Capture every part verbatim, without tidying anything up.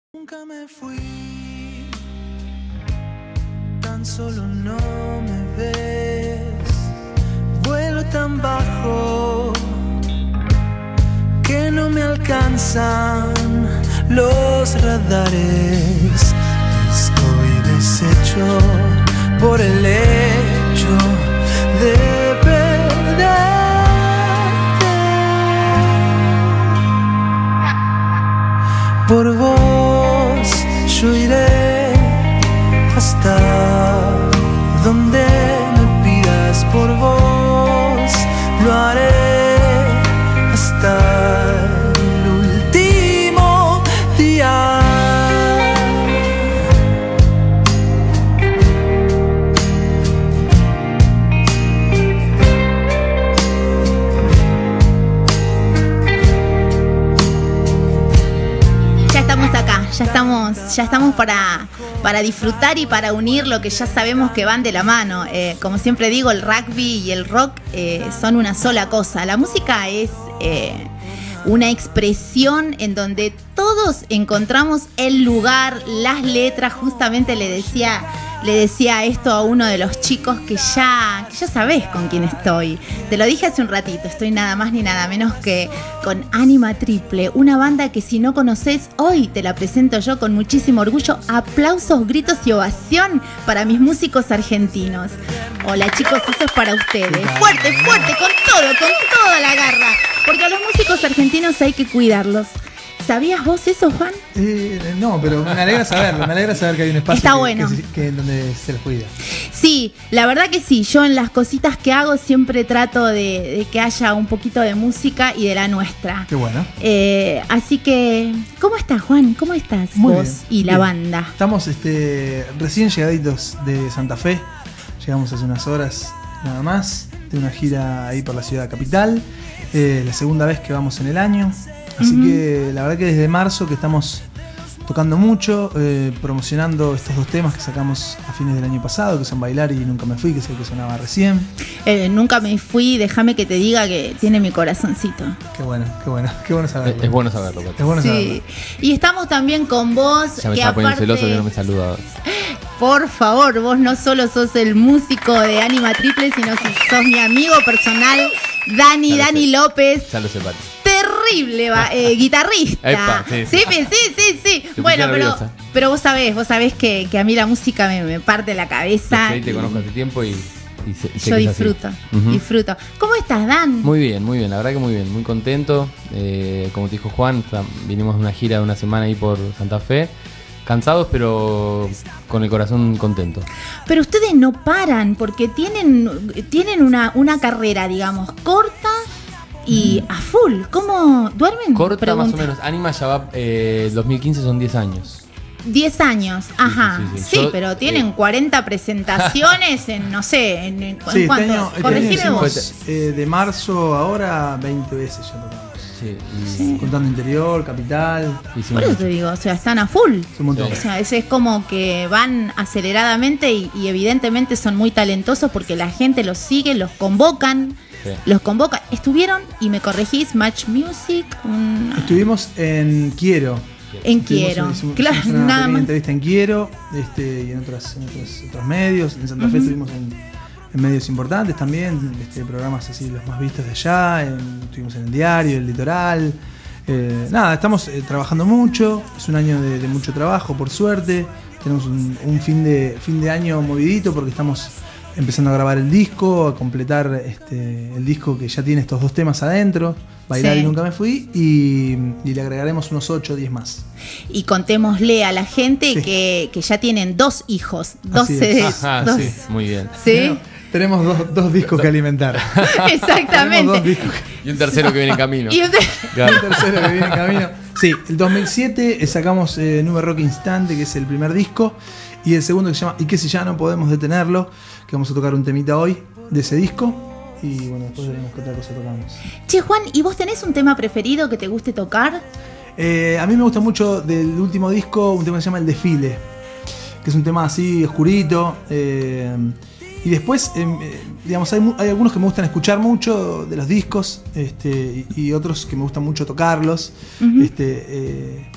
Nunca me fui, tan solo no me ves. Vuelo tan bajo que no me alcanzan los radares. Estoy deshecho por el hecho de perderte. Por vos yo iré hasta donde me pidas, por vos lo haré hasta el último día. Ya estamos, ya estamos para, para disfrutar y para unir lo que ya sabemos que van de la mano. Eh, como siempre digo, el rugby y el rock eh, son una sola cosa. La música es eh, una expresión en donde todos encontramos el lugar, las letras. Justamente le decía, le decía esto a uno de los chicos que ya, que ya sabés con quién estoy. Te lo dije hace un ratito, estoy nada más ni nada menos que con Ánima Triple, una banda que si no conocés, hoy te la presento yo con muchísimo orgullo. Aplausos, gritos y ovación para mis músicos argentinos. Hola chicos, eso es para ustedes. Fuerte, fuerte, con todo, con toda la garra. Porque a los músicos argentinos hay que cuidarlos. ¿Sabías vos eso, Juan? Eh, no, pero me alegra saberlo, me alegra saber que hay un espacio Está que, bueno. que, que donde se les cuida. Sí, la verdad que sí, yo en las cositas que hago siempre trato de, de que haya un poquito de música y de la nuestra. Qué bueno. Eh, así que, ¿cómo estás, Juan? ¿Cómo estás Muy vos bien, y la bien. banda? Estamos este, recién llegaditos de Santa Fe, llegamos hace unas horas nada más, de una gira ahí por la ciudad capital, eh, la segunda vez que vamos en el año. Así uh-huh. que la verdad que desde marzo que estamos tocando mucho, eh, promocionando estos dos temas que sacamos a fines del año pasado, que son Bailar y Nunca me fui, que es el que sonaba recién. Eh, nunca me fui, déjame que te diga que tiene mi corazoncito. Qué bueno, qué bueno, qué bueno saberlo. Es, es bueno saberlo, Pati. Es bueno sí. saberlo. Y estamos también con vos. Ya me que estaba poniendo aparte... celoso que no me saludabas. Por favor, vos no solo sos el músico de Ánima Triple, sino que sos mi amigo personal, Dani, Dani sé. López. Ya lo sé, Pati. Terrible va, eh, guitarrista. Epa, sí, sí, sí, sí, sí, sí. Te bueno, pero, nerviosa. pero vos sabés, vos sabés que, que a mí la música me, me parte la cabeza. Sí, te conozco hace tiempo y, y, se, y sé yo que disfruto, es así. Uh-huh. disfruto. ¿Cómo estás, Dan? Muy bien, muy bien, la verdad que muy bien, muy contento. Eh, como te dijo Juan, vinimos de una gira de una semana ahí por Santa Fe. Cansados, pero con el corazón contento. Pero ustedes no paran, porque tienen, tienen una, una carrera, digamos, corta y a full. ¿Cómo duermen? Corta Pregunta. más o menos. Ánima ya va, eh, dos mil quince son diez años. diez años, ajá. Sí, sí, sí. sí Yo, pero tienen eh, cuarenta presentaciones en, no sé, en, en sí, cuánto. Este año, Corregime este año vos. hicimos, eh, de marzo ahora veinte veces ya tocamos. Sí, y sí. Contando interior, capital. Por eso te digo, o sea, están a full. Es un montón. O sea, es, es como que van aceleradamente y, y evidentemente son muy talentosos porque la gente los sigue, los convocan. Sí. Los convocan. Estuvieron, y me corregís, Match Music. Un... Estuvimos en Quiero. En Quiero. Hicimos, claro, hicimos una nada más. entrevista en Quiero este, y en, otras, en otros, otros medios. En Santa uh-huh. Fe estuvimos en, en medios importantes también, este, programas así los más vistos de allá. En, estuvimos en el diario, el litoral. Eh, nada, estamos eh, trabajando mucho. Es un año de, de mucho trabajo, por suerte. Tenemos un, un fin, de, fin de año movidito porque estamos empezando a grabar el disco, a completar este, el disco que ya tiene estos dos temas adentro, Bailar sí. y Nunca me fui, y, y le agregaremos unos ocho o diez más. Y contémosle a la gente sí. que, que ya tienen dos hijos, dos C Ds. Ajá, dos. Sí, muy bien. ¿Sí? Tenemos, tenemos dos, dos discos que alimentar. Exactamente. Dos discos que... Y un tercero que viene en camino. Y un, te... claro. un tercero que viene en camino. Sí, el dos mil siete sacamos eh, Nube Rock Instante, que es el primer disco, y el segundo que se llama Y que si ya no podemos detenerlo, que vamos a tocar un temita hoy de ese disco. Y bueno, después veremos qué otra cosa tocamos. Che, Juan, ¿y vos tenés un tema preferido que te guste tocar? Eh, a mí me gusta mucho del último disco un tema que se llama El Desfile, que es un tema así oscurito. Eh, y después, eh, digamos, hay, hay algunos que me gustan escuchar mucho de los discos, este, y, y otros que me gustan mucho tocarlos. Uh-huh. Este, eh,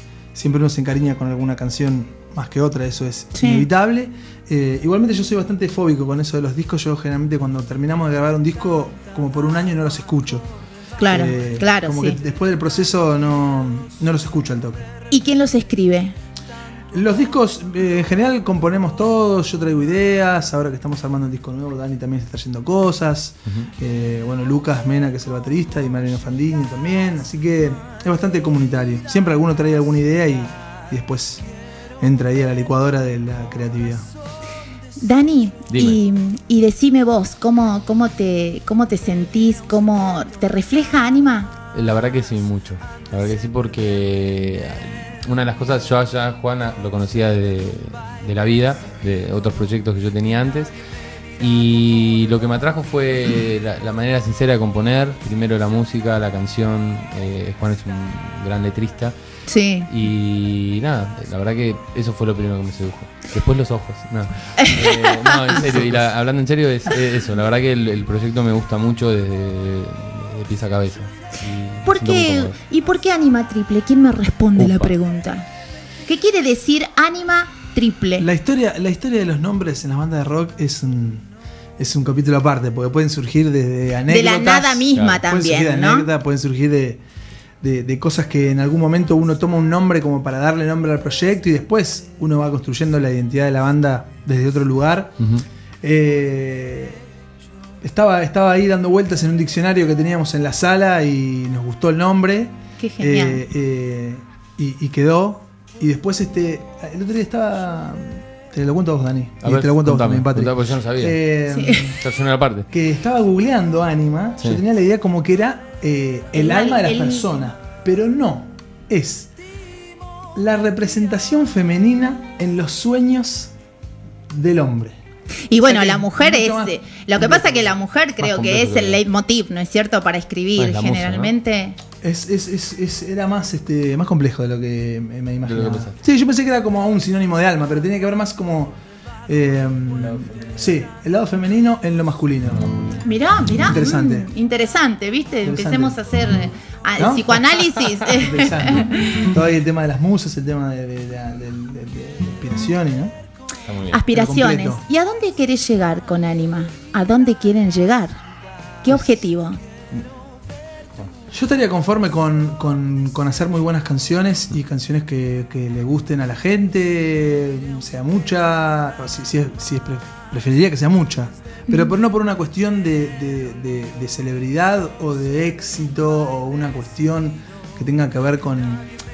siempre uno se encariña con alguna canción más que otra, eso es Sí. inevitable. Eh, igualmente yo soy bastante fóbico con eso de los discos. Yo generalmente cuando terminamos de grabar un disco, como por un año no los escucho. Claro, Eh, claro, como sí. que después del proceso no, no los escucho al toque. ¿Y quién los escribe? Los discos, eh, en general componemos todos, yo traigo ideas, ahora que estamos armando un disco nuevo, Dani también está trayendo cosas, Ujú. eh, bueno, Lucas Mena, que es el baterista, y Mariano Fandini también, así que es bastante comunitario. Siempre alguno trae alguna idea y, y después entra ahí a la licuadora de la creatividad. Dani, Dime. y, y decime vos, ¿cómo, cómo, te, ¿cómo te sentís? ¿Cómo te refleja Ánima? La verdad que sí, mucho. La verdad que sí, porque una de las cosas, yo ya Juana lo conocía de, de la vida, de otros proyectos que yo tenía antes, y lo que me atrajo fue la, la manera sincera de componer, primero la música, la canción. eh, Juan es un gran letrista, Sí. y nada, la verdad que eso fue lo primero que me sedujo. Después los ojos, no, Eh, no en serio, y la- hablando en serio es, es eso, la verdad que el, el proyecto me gusta mucho desde, desde pies a cabeza. Y ¿Por me siento muy qué, cómodo. ¿Y por qué Ánima Triple? ¿Quién me responde la Upa. pregunta? ¿Qué quiere decir Ánima Triple? La historia, la historia de los nombres en las bandas de rock es un, es un capítulo aparte, porque pueden surgir desde anécdotas. De la nada misma claro, Pueden surgir de también, ¿no? anécdotas, pueden surgir de, de, de cosas que en algún momento uno toma un nombre como para darle nombre al proyecto y después uno va construyendo la identidad de la banda desde otro lugar. Ujú. Eh, estaba, estaba ahí dando vueltas en un diccionario que teníamos en la sala y nos gustó el nombre. Qué genial. Eh, eh, y, y quedó. Y después este el otro día estaba... Te lo cuento a vos, Dani. A y ver, te lo cuento a vos contame, también, Patrick. contame, porque yo no sabía. Eh, Sí. Ya suena la parte. Que estaba googleando Ánima. Sí. Yo tenía la idea como que era eh, el, El alma de las el- personas. Pero no. Es la representación femenina en los sueños del hombre. Y bueno, O sea que la mujer es... mucho más eh, Lo que pasa es que la mujer creo que complejo es el todavía. leitmotiv, ¿no es cierto? Para escribir, Ah, es la musa, generalmente. Es, es, es, es- era más este más complejo de lo que me, me imaginaba. pensaste. Sí, yo pensé que era como un sinónimo de alma, pero tenía que ver más como eh, sí, el lado femenino en lo masculino. Mirá, mirá. Interesante. mm, interesante, ¿viste? Interesante. Empecemos a hacer eh, a- ¿No? psicoanálisis. Interesante. Todo ahí el tema de las musas, el tema de, de, de, de- de- de inspiraciones, ¿no? Está muy bien. Aspiraciones. completo. ¿Y a dónde querés llegar con Ánima? ¿A dónde quieren llegar? ¿Qué objetivo? Yo estaría conforme con, con, con hacer muy buenas canciones y canciones que, que le gusten a la gente, sea mucha, o si, si es, si es pre- preferiría que sea mucha, pero por, no por una cuestión de, de- de- de celebridad o de éxito o una cuestión que tenga que ver con,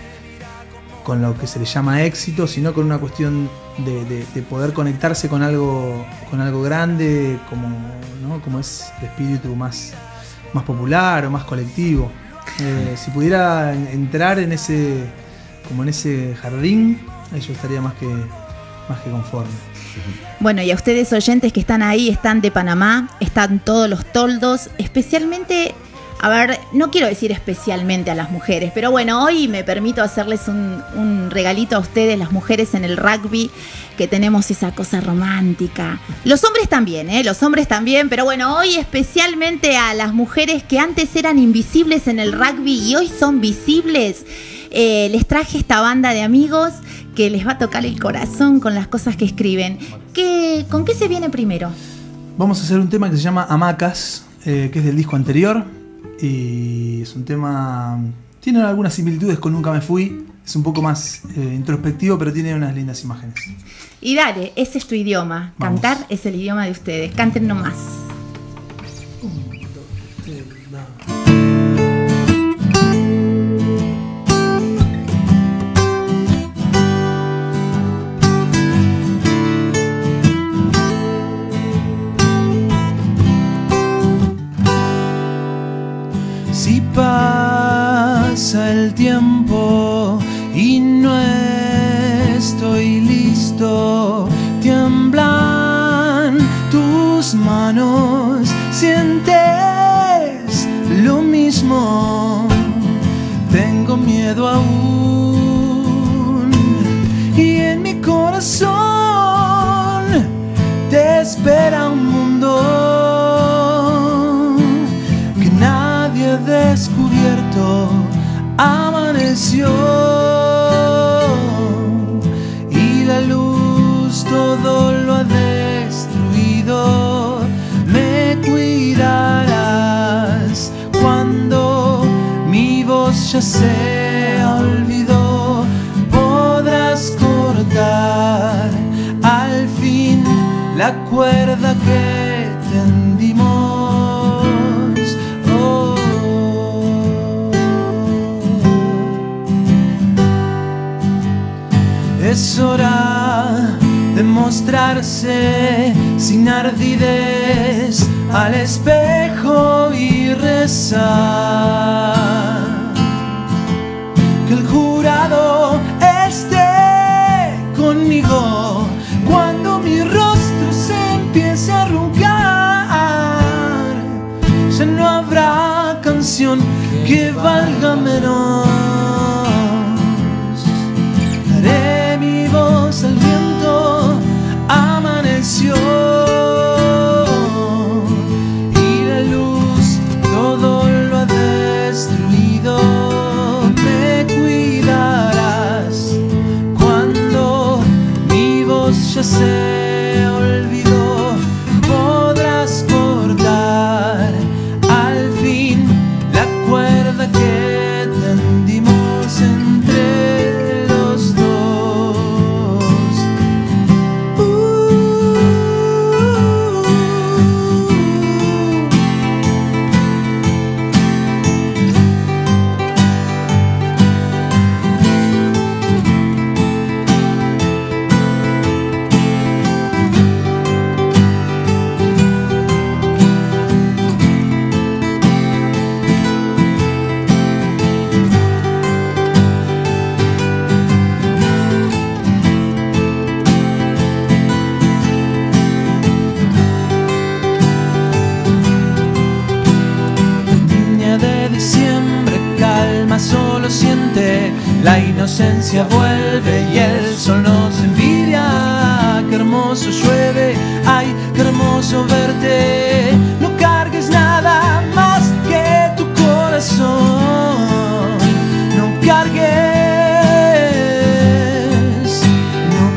con lo que se le llama éxito, sino con una cuestión de, de- de poder conectarse con algo, con algo grande, como, ¿no? Como es el espíritu más, más popular o más colectivo. Eh, si pudiera en- entrar en ese, como en ese jardín, eh, yo estaría más que, más que conforme. Bueno, y a ustedes oyentes que están ahí, están de Panamá, están todos los toldos, especialmente, a ver, no quiero decir especialmente a las mujeres, pero bueno, hoy me permito hacerles un, un regalito a ustedes, las mujeres en el rugby, que tenemos esa cosa romántica. Los hombres también, ¿eh? Los hombres también, pero bueno, hoy especialmente a las mujeres que antes eran invisibles en el rugby y hoy son visibles. Eh, les traje esta banda de amigos que les va a tocar el corazón con las cosas que escriben. ¿Qué, ¿Con qué se viene primero? Vamos a hacer un tema que se llama Hamacas, eh, que es del disco anterior. Y es un tema... Tiene algunas similitudes con Nunca Me Fui. Es un poco más eh, introspectivo, pero tiene unas lindas imágenes. Y dale, ese es tu idioma. Vamos. Cantar es el idioma de ustedes. Canten nomás. Si pasa el tiempo y no estoy listo, tiemblan tus manos, sientes lo mismo, tengo miedo aún y en mi corazón te espera un mundo que nadie ha descubierto. Amaneció cuerda que tendimos. Oh. Es hora de mostrarse sin ardidez al espejo y rezar que el jurado esté conmigo cuando mi rostro se empiece a arrugar. Ya no habrá canción que valga menos. Daré mi voz al viento, amaneció y la luz todo lo ha destruido. Me cuidarás cuando mi voz ya se olvidó. Podrás cortar al fin la cuerda que tendimos entre los dos. Solo siente, la inocencia vuelve y el sol nos envidia. Qué hermoso llueve, ay, qué hermoso verte. No cargues nada más que tu corazón. No cargues, no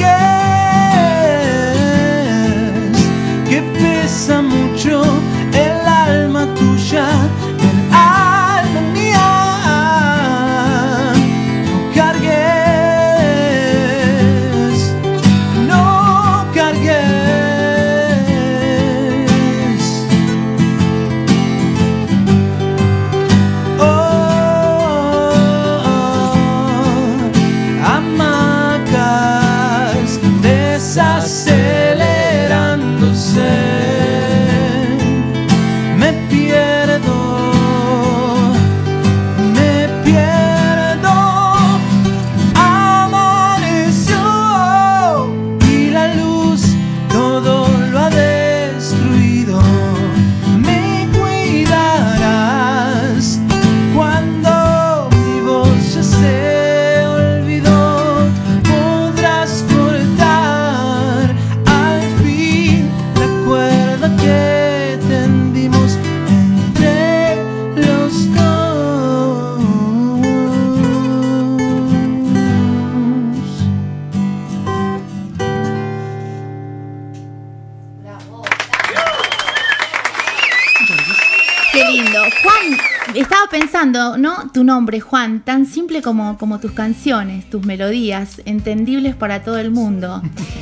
cargues, que pesa mucho el alma tuya. Pensando, ¿no? Tu nombre, Juan, tan simple como, como tus canciones, tus melodías, entendibles para todo el mundo.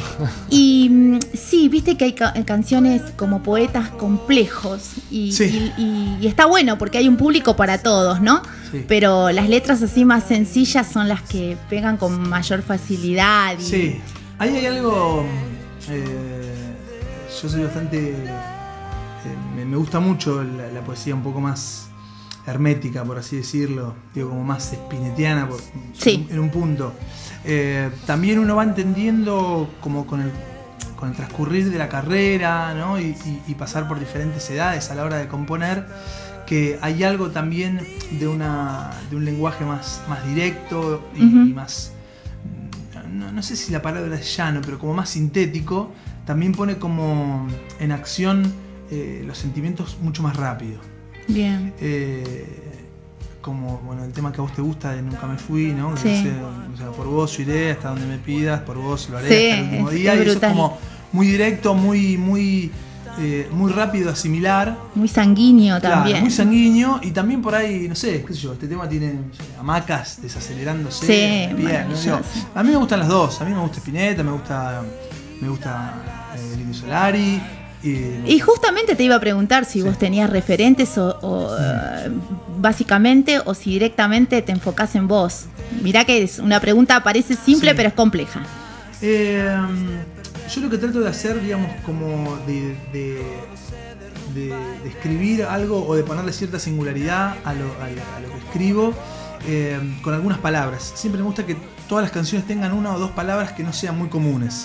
Y sí, viste que hay ca canciones como poetas complejos y, sí. y, y, y está bueno porque hay un público para todos, ¿no? Sí. Pero las letras así más sencillas son las que pegan con mayor facilidad. Y... Sí, ahí hay algo, eh, yo soy bastante, eh, me, me gusta mucho la, la poesía un poco más hermética, por así decirlo, digo, como más spinettiana por, sí. en un punto. Eh, también uno va entendiendo como con el, con el transcurrir de la carrera, ¿no? y, y, y pasar por diferentes edades a la hora de componer, que hay algo también de, una, de un lenguaje más, más directo y, uh-huh. y más, no, no sé si la palabra es llano, pero como más sintético, también pone como en acción eh, los sentimientos mucho más rápido. Bien. Eh, como bueno, el tema que a vos te gusta de Nunca me fui, ¿no? Sí. Dice, o sea, por vos yo iré hasta donde me pidas, por vos lo haré sí, hasta el último es, día. es y eso brutal. es como muy directo, muy, muy, eh, muy rápido de asimilar. Muy sanguíneo Claro, también. muy sanguíneo. Y también por ahí, no sé, qué sé yo, este tema tiene no sé, hamacas desacelerándose. Sí, bien, ¿no? Digo, a mí me gustan las dos. A mí me gusta Spinetta, me gusta me gusta eh, el Indio Solari. Y, y justamente te iba a preguntar si sí. vos tenías referentes o, o uh, básicamente o si directamente te enfocás en vos. Mirá que es una pregunta, parece simple, sí. pero es compleja. Eh, yo lo que trato de hacer, digamos, como de, de, de, de escribir algo o de ponerle cierta singularidad a lo, a lo, a lo que escribo, eh, con algunas palabras. Siempre me gusta que todas las canciones tengan una o dos palabras que no sean muy comunes.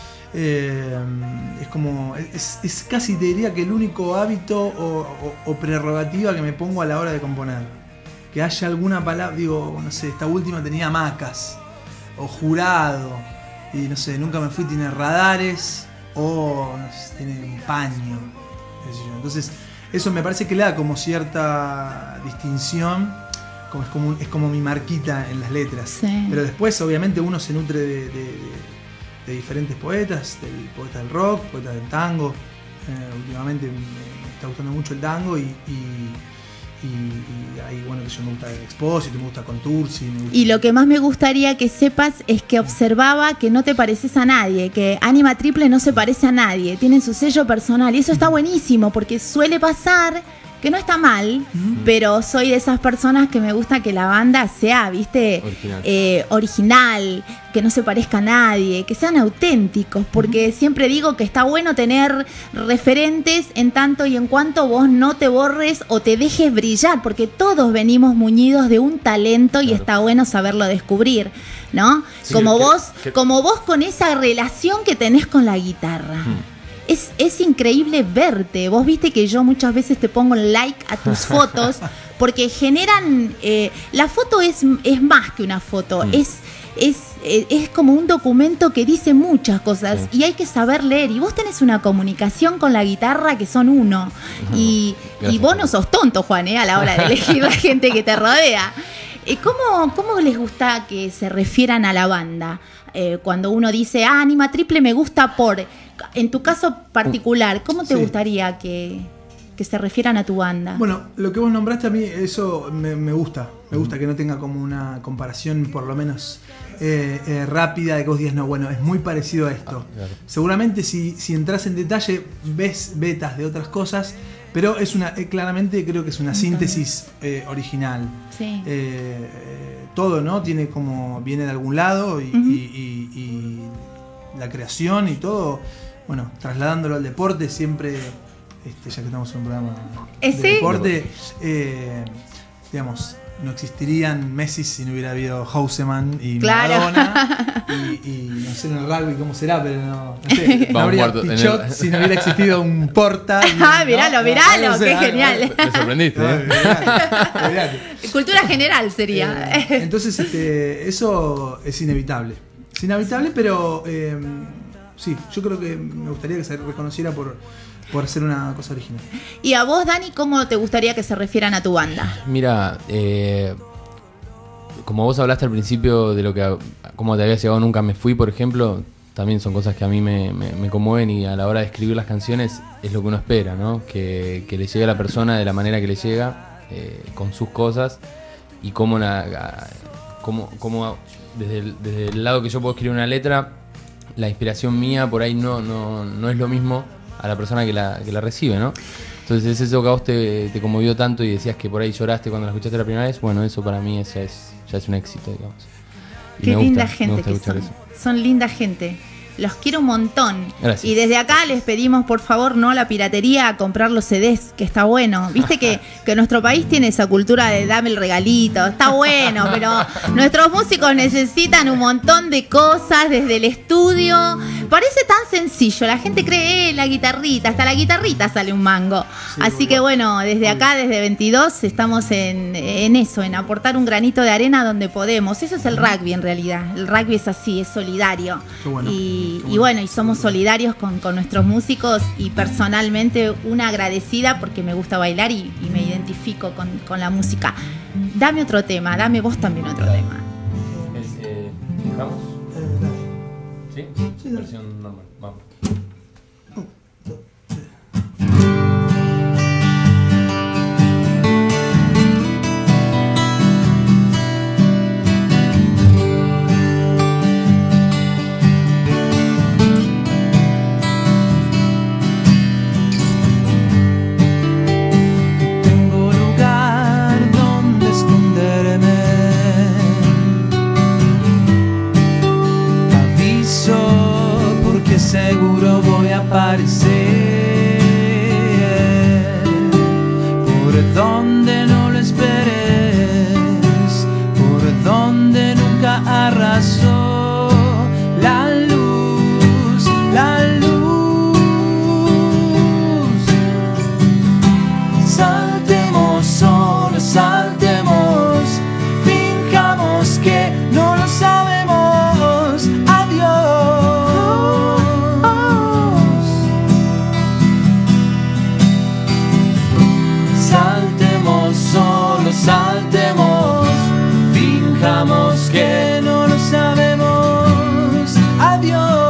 Eh, es como es, es casi te diría que el único hábito o, o, o prerrogativa que me pongo a la hora de componer, que haya alguna palabra, digo, no sé, esta última tenía hamacas o jurado y no sé, nunca me fui, tiene radares o no sé, tiene un paño, entonces eso me parece que le da como cierta distinción, como es como, es como mi marquita en las letras, sí. Pero después obviamente uno se nutre de, de, de de diferentes poetas, del poeta del rock, poeta del tango. Eh, últimamente me, me está gustando mucho el tango y, y, y, y ahí, bueno, que yo me gusta el Expósito, me gusta Contursi. Me gusta... Y lo que más me gustaría que sepas es que observaba que no te pareces a nadie, que Ánima Triple no se parece a nadie, tienen su sello personal y eso está buenísimo porque suele pasar... que no está mal, uh-huh. pero soy de esas personas que me gusta que la banda sea, viste, original, eh, original, que no se parezca a nadie, que sean auténticos, porque uh-huh. siempre digo que está bueno tener referentes en tanto y en cuanto vos no te borres o te dejes brillar, porque todos venimos muñidos de un talento, claro. Y está bueno saberlo descubrir, ¿no? Sí, como que, vos, que... como vos con esa relación que tenés con la guitarra. Uh-huh. Es, es increíble verte. Vos viste que yo muchas veces te pongo like a tus fotos porque generan... Eh, la foto es, es más que una foto. Mm. Es, es, es como un documento que dice muchas cosas, sí. Y hay que saber leer. Y vos tenés una comunicación con la guitarra que son uno. Y, y vos no sos tonto, Juan, ¿eh? A la hora de elegir la gente que te rodea. ¿Cómo, ¿Cómo les gusta que se refieran a la banda? Eh, cuando uno dice, ah, Ánima Triple me gusta por... En tu caso particular, ¿cómo te sí. gustaría que, que se refieran a tu banda? Bueno, lo que vos nombraste a mí, eso me, me gusta. Me gusta que no tenga como una comparación por lo menos eh, eh, rápida de que vos digas, no, bueno, es muy parecido a esto. Ah, claro. Seguramente si, si entras en detalle ves betas de otras cosas, pero es una eh, claramente creo que es una síntesis eh, original. Sí. Eh, eh, todo, ¿no? Tiene como, viene de algún lado y, uh-huh. y, y, y la creación y todo, bueno, trasladándolo al deporte siempre, este, ya que estamos en un programa de ¿Sí? deporte, eh, digamos, no existirían Messi si no hubiera habido Houseman y claro. Maradona y, y no sé en el rugby cómo será, pero no, no sé, no habría Pichot el... si no hubiera existido un Porta. Y, ah, miralo, ¿no? miralo, no, qué no, genial. Me sorprendiste, ¿eh? No, mirate, mirate. Cultura general sería. Eh, entonces, este, eso es inevitable. Es inevitable, pero eh, sí, yo creo que me gustaría que se reconociera por, por hacer una cosa original. ¿Y a vos, Dani, cómo te gustaría que se refieran a tu banda? Mira, eh, como vos hablaste al principio de lo que cómo te había llegado Nunca Me Fui, por ejemplo, también son cosas que a mí me, me, me conmueven y a la hora de escribir las canciones es lo que uno espera, ¿no? Que, que le llegue a la persona de la manera que le llega, eh, con sus cosas y cómo, la, cómo, cómo desde, el, desde el lado que yo puedo escribir una letra, la inspiración mía por ahí no, no, no es lo mismo a la persona que la, que la recibe, ¿no? Entonces es eso que a vos te, te conmovió tanto y decías que por ahí lloraste cuando la escuchaste la primera vez. Bueno, eso para mí ya es, ya es un éxito, digamos. Y Qué me linda gusta, gente me gusta que escuchar son. eso. Son linda gente. Los quiero un montón. Gracias. Y desde acá les pedimos, por favor, no a la piratería, a comprar los C Ds, que está bueno. Viste que, que nuestro país tiene esa cultura de dame el regalito. Está bueno, pero nuestros músicos necesitan un montón de cosas desde el estudio. Parece tan sencillo. La gente cree, eh, la guitarrita. Hasta la guitarrita sale un mango. Sí, Así que bueno, desde acá, desde veintidós, estamos en, en eso, en aportar un granito de arena donde podemos. Eso es el rugby en realidad. El rugby es así, es solidario. Qué bueno. Y Y bueno, y somos solidarios con, con nuestros músicos y personalmente una agradecida porque me gusta bailar y, y me identifico con, con la música. Dame otro tema, dame vos también otro tema. Es, eh, ¿Vamos? ¿Sí? Sí, versión normal. Vamos. seguro voy a aparecer por donde no lo esperes, por donde nunca arrasó la luz, la luz. Saltemos, solo saltemos, fijamos que no lo sabemos. Adiós. Saltemos, solo saltemos, fijamos que no lo sabemos. Adiós.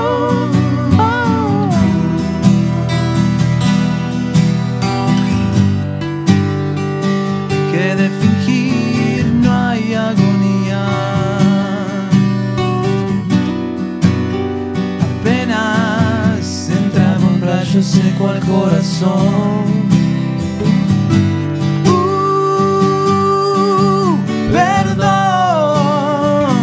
Que de fingir no hay agonía. Apenas entra un rayo seco al corazón. Uh, perdón,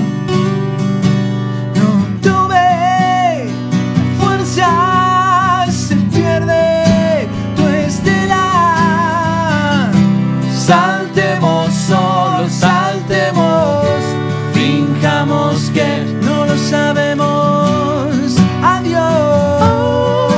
no tuve fuerza, se pierde tu estela. Saltemos, solo saltemos, fijamos que no lo sabemos. Adiós.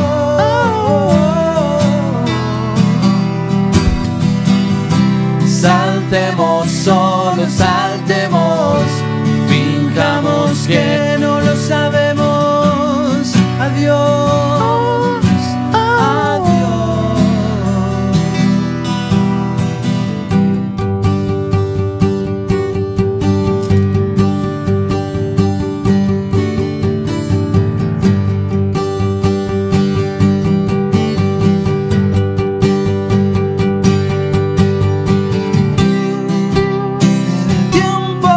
Saltemos, solo saltemos, fijamos que no lo sabemos. Adiós. Adiós. El tiempo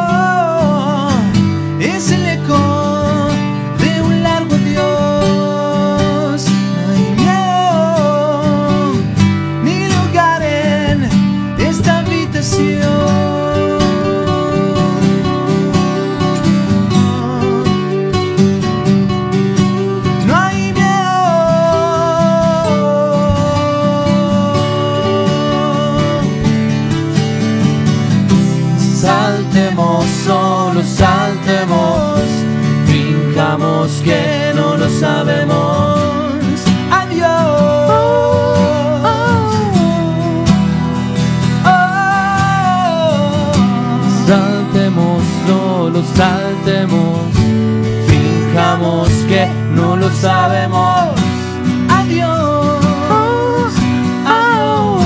es el eco de un largo adiós. No hay miedo ni lugar en esta habitación. No hay miedo. Saltemos, solo saltemos, fijamos que no lo sabemos. Adiós. Saltemos, solo saltemos, fijamos que no lo sabemos. Adiós. Adiós.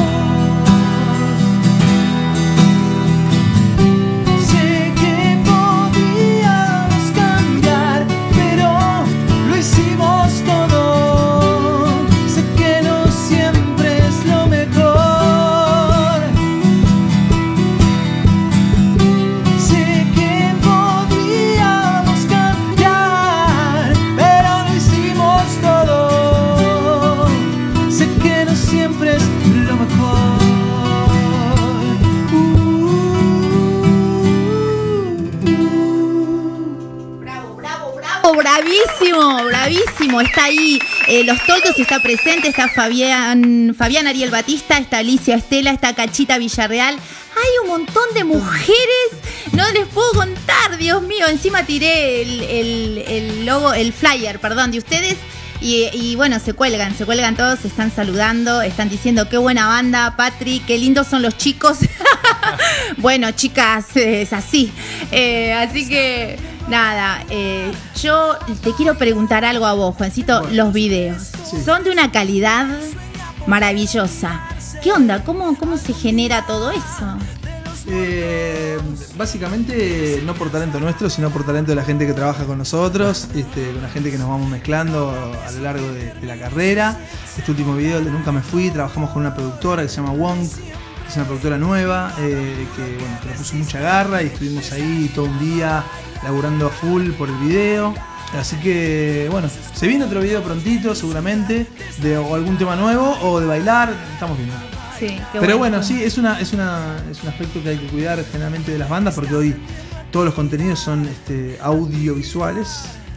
Sé que podíamos cambiar, pero lo hicimos todo. Sé que no siempre es lo mejor. Sé que podíamos cambiar, pero lo hicimos todo. Sé que no siempre es lo mejor. Bravo, bravo, bravo, bravísimo, bravísimo. Está ahí eh, Los Toldos, está presente, está Fabián, Fabián Ariel Batista, está Alicia Estela, está Cachita Villarreal. Hay un montón de mujeres, no les puedo contar, Dios mío. Encima tiré el, el, el logo, el flyer, perdón, de ustedes. Y, y bueno, se cuelgan, se cuelgan todos, se están saludando, están diciendo qué buena banda, Patri, qué lindos son los chicos. Bueno, chicas, es así. Eh, así que, nada, eh, yo te quiero preguntar algo a vos, Juancito. Bueno, los videos sí. son de una calidad maravillosa. ¿Qué onda? ¿Cómo, cómo se genera todo eso? Eh, básicamente no por talento nuestro, sino por talento de la gente que trabaja con nosotros, este, con la gente que nos vamos mezclando a lo largo de, de la carrera. Este último video, el de Nunca Me Fui, trabajamos con una productora que se llama Wonk, que es una productora nueva, eh, que, bueno, que le puso mucha garra y estuvimos ahí todo un día laburando a full por el video. Así que, bueno, se viene otro video prontito, seguramente, de o algún tema nuevo o de bailar, estamos viendo. Sí, qué Pero bueno, sí, es una, es una, es un aspecto que hay que cuidar generalmente de las bandas, porque hoy todos los contenidos son este, audiovisuales,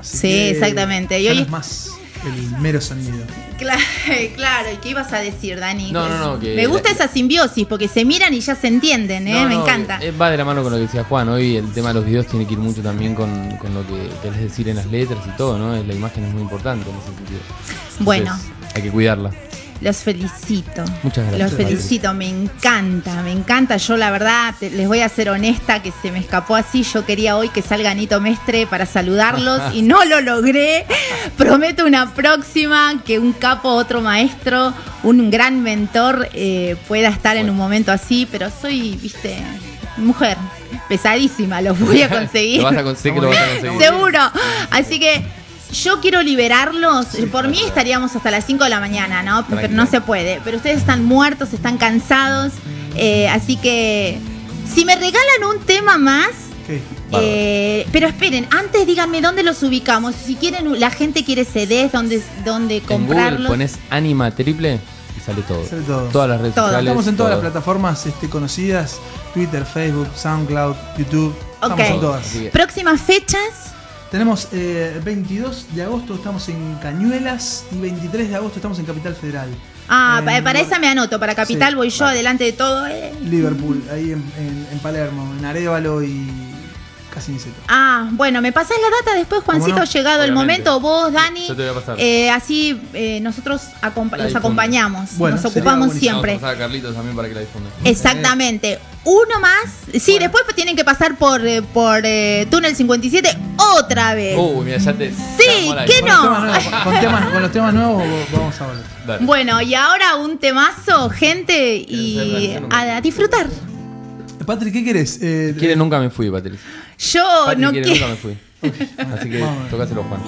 Así Sí, que exactamente. Y ya hoy no es- es más el mero sonido. Claro, claro. ¿Y qué ibas a decir, Dani? No, no, no, que Me gusta la- esa simbiosis porque se miran y ya se entienden, ¿eh? No, Me no, encanta. eh, Va de la mano con lo que decía Juan. Hoy el tema de los videos tiene que ir mucho también con, con lo que querés decir en las letras y todo, ¿no? La imagen es muy importante en ese sentido. Bueno. Entonces, hay que cuidarla. Los felicito. Muchas gracias. Los felicito, me encanta, me encanta. Yo la verdad, te- les voy a ser honesta que se me escapó así. Yo quería hoy que salga Nito Mestre para saludarlos y no lo logré. Prometo una próxima que un capo, otro maestro, un gran mentor eh, pueda estar en un momento así, pero soy, viste, mujer pesadísima, los voy a conseguir. Lo vas a conseguir, que lo vas a conseguir. Seguro. Así que yo quiero liberarlos. Por mí estaríamos hasta las cinco de la mañana, ¿no? Pero Tranquila. no se puede. Pero ustedes están muertos, están cansados. Eh, así que si me regalan un tema más, Ok. eh, pero esperen, antes díganme dónde los ubicamos. Si quieren, la gente quiere C Ds, dónde, dónde En Google comprarlos. pones Anima Triple y sale todo. Sale todo. Todas las redes Todo. sociales. Estamos en todas todo. las plataformas este, conocidas: Twitter, Facebook, SoundCloud, YouTube. Estamos Ok. en todas. Así que- Próximas fechas. Tenemos eh, veintidós de agosto estamos en Cañuelas y veintitrés de agosto estamos en Capital Federal. Ah, En pa- para Nor- esa me anoto. Para Capital Sí, voy yo vale. adelante de todo. eh. Liverpool, ahí en, en- en Palermo, en Arévalo y casi Niceto. Ah, bueno, me pasás la data después, Juancito, no? llegado el Obviamente. momento. Vos, Dani, Yo te voy a pasar. eh, así eh, nosotros acompa- La los difundo. acompañamos, Bueno, nos sería ocupamos buenísimo. siempre. Vamos a pasar a Carlitos también para que la difunda. Exactamente. Uno más. Sí, Bueno. después tienen que pasar por, eh, por eh, Túnel cincuenta y siete otra vez. Uy, mira, ya te. Sí, ya, mola ¿qué ahí. Con, no? los temas nuevos, con, temas- con los temas nuevos vamos a hablar. Dale. Bueno, y ahora un temazo, gente, y ¿Quieren hacer la a, a disfrutar. Patrick, ¿qué querés? Eh, Quiere nunca me fui, Patricia. Yo Patri no quiere quiero. nunca me fui. Así que Vamos a ver. tocáselo, Juan.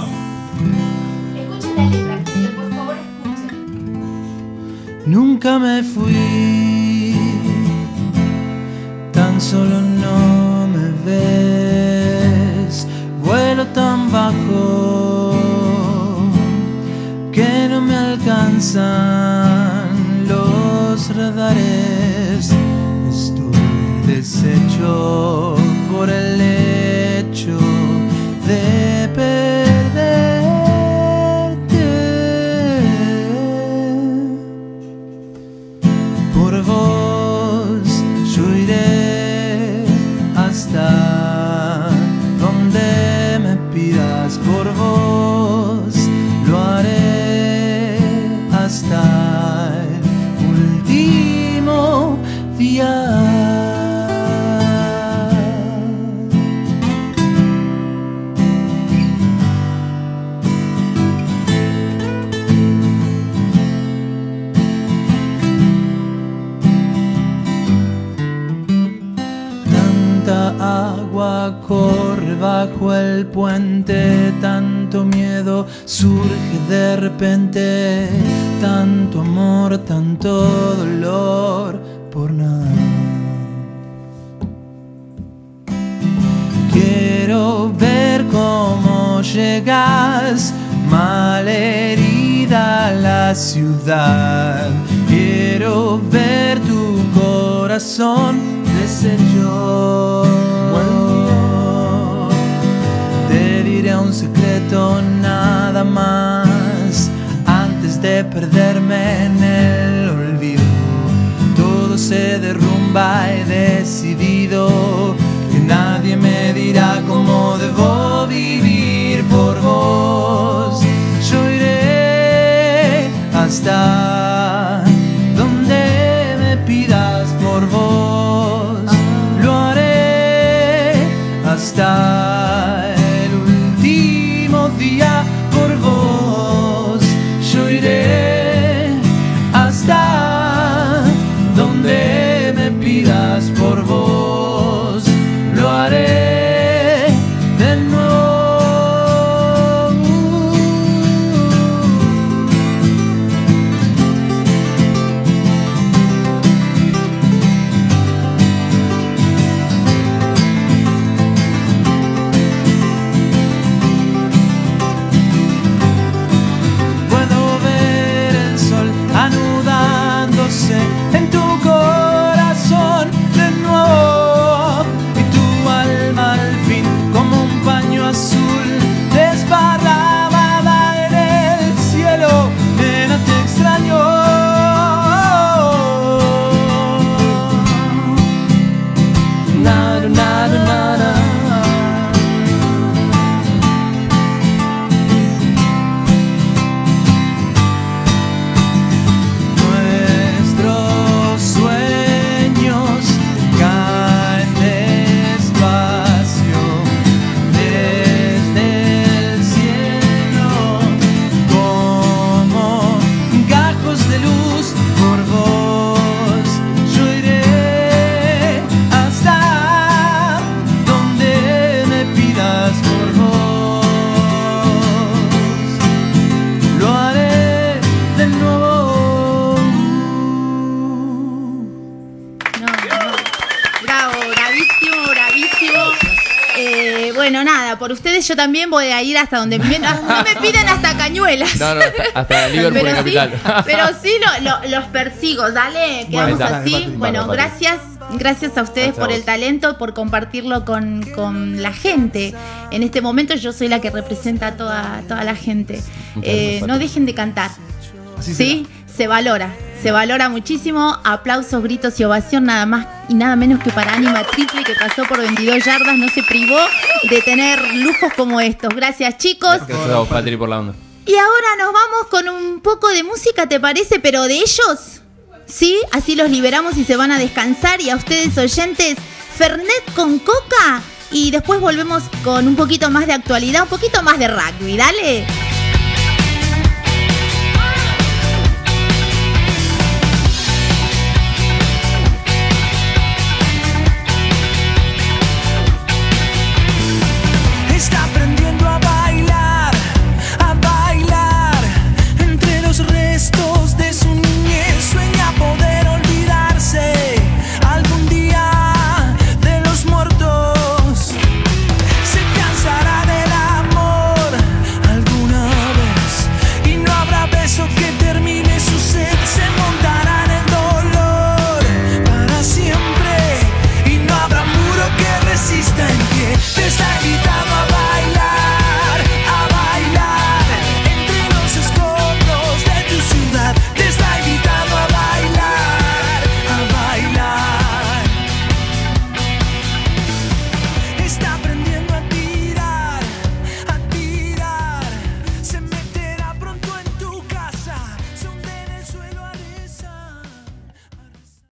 Escuchen la letra, gente, por favor, escuchen. Nunca me fui, tan solo no me ves. Vuelo tan bajo que no me alcanzan los radares. Estoy deshecho por el hecho de perderte. Por vos yo iré hasta donde me pidas. Por vos lo haré hasta el último día. Agua corre bajo el puente, tanto miedo surge de repente, tanto amor, tanto dolor por nada. Quiero ver cómo llegas malherida a la ciudad. Quiero ver tu corazón de ser yo. Te diré un secreto nada más antes de perderme en el olvido. Todo se derrumba, he decidido que nadie me dirá cómo debo vivir. Por vos yo iré hasta donde me pidas. Por vos lo haré hasta el último día. Por vos yo iré hasta donde me pidas. Por vos lo haré nada, por ustedes yo también voy a ir hasta donde me, no me piden hasta cañuelas. No, no, hasta Liverpool pero capital. Sí, pero sí lo, lo, los persigo, dale, quedamos Bueno, así. Patrick. Bueno, Vamos, Patrick. gracias, gracias a ustedes Gracias a por vos. el talento, por compartirlo con, con la gente. En este momento yo soy la que representa a toda, toda la gente. Muchas Eh, gracias, no Patrick. dejen de cantar. Así ¿Sí? Se valora, se valora muchísimo. Aplausos, gritos y ovación, nada más y nada menos que para Anima Triple, que pasó por veintidós yardas, no se privó de tener lujos como estos. Gracias, chicos. Gracias a vos, Patri, por la onda. Y ahora nos vamos con un poco de música, ¿te parece? Pero de ellos, ¿sí? Así los liberamos y se van a descansar. Y a ustedes, oyentes, Fernet con coca. Y después volvemos con un poquito más de actualidad, un poquito más de rugby. Dale.